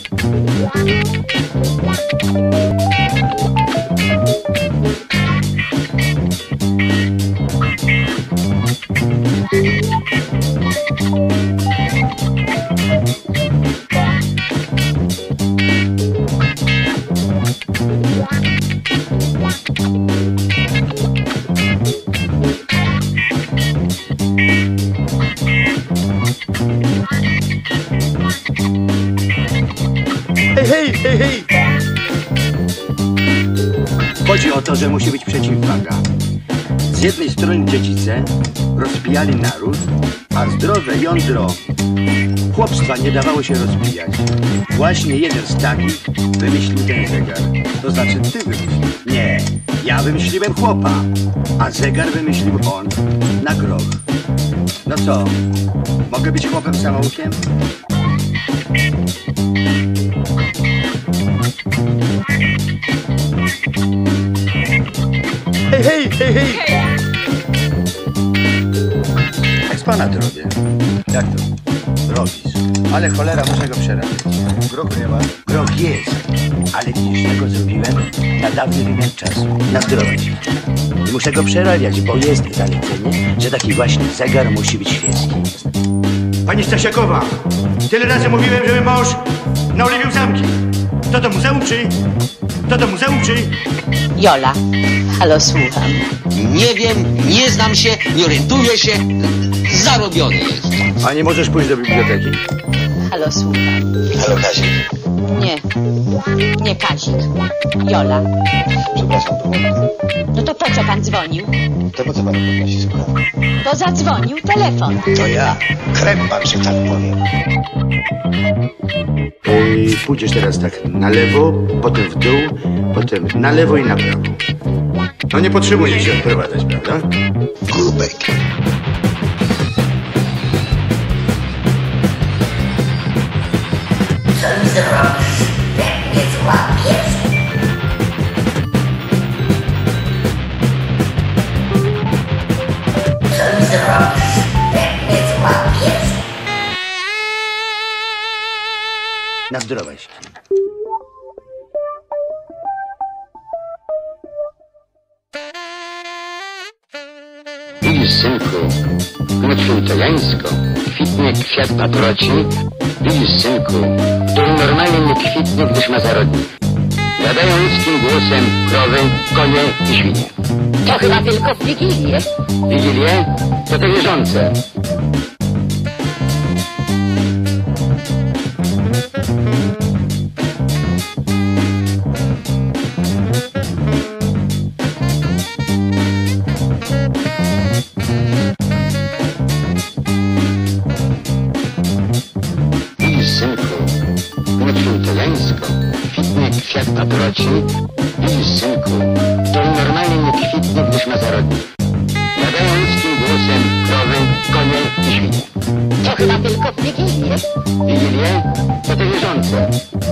Hej, hej, hej! Chodzi o to, że musi być przeciwwaga. Z jednej strony dziedzice rozpijali naród, a zdrowe jądro chłopstwa nie dawało się rozpijać. Właśnie jeden z takich wymyślił ten zegar. To znaczy ty wymyślił. Nie, ja wymyśliłem chłopa, a zegar wymyślił on na groch. No co, mogę być chłopem samoukiem? Hej, hej, hej, hej! Jak z pana to robię? Jak to? Robisz. Ale cholera, muszę go przerabiać. Grochu nie ma? Groch jest, ale widzisz, tego zrobiłem na dawny wymiar czasu. Na zdrowie. I muszę go przerabiać, bo jest zalecenie, że taki właśnie zegar musi być świecki. Pani Stasiakowa, tyle razy mówiłem, żeby mąż naoliwił zamki. To do muzeum czy? To do muzeum czy? Jola, halo, słucham. Nie wiem, nie znam się, nie orientuję się. Zarobiony jest. A nie możesz pójść do biblioteki? Halo, słucham. Halo, Kazik. Nie Kazik. Jola. Przepraszam, No to po co pan dzwonił? to po co pan podnosi słuchawkę? To zadzwonił telefon. To ja, krępam się, tak powiem. Pójdziesz teraz tak na lewo, potem w dół, potem na lewo i na prawo. No nie potrzebuję się odprowadzać, prawda? Gubek. Co mi zrobisz, jak mnie złapiesz? Co mi zrobisz, jak mnie złapiesz? Na zdrowaś. Widzisz, synku, nocą italiańsko kwitnie kwiat paproci. Widzisz, synku, który normalnie nie kwitnie, gdyż ma zarodnik. Gadają ludzkim głosem krowy, konie i świnie. To chyba tylko w Wigilię. Wigilię? To wierzące. Widzisz, synku, nocą italiańsko kwitnie kwiat paproci. Widzisz, synku, który normalnie nie kwitnie, gdyż ma zarodnik. Gadają ludzkim głosem krowy, konie i świnie. To chyba tylko w Wigilię. Wigilię? To wierzące.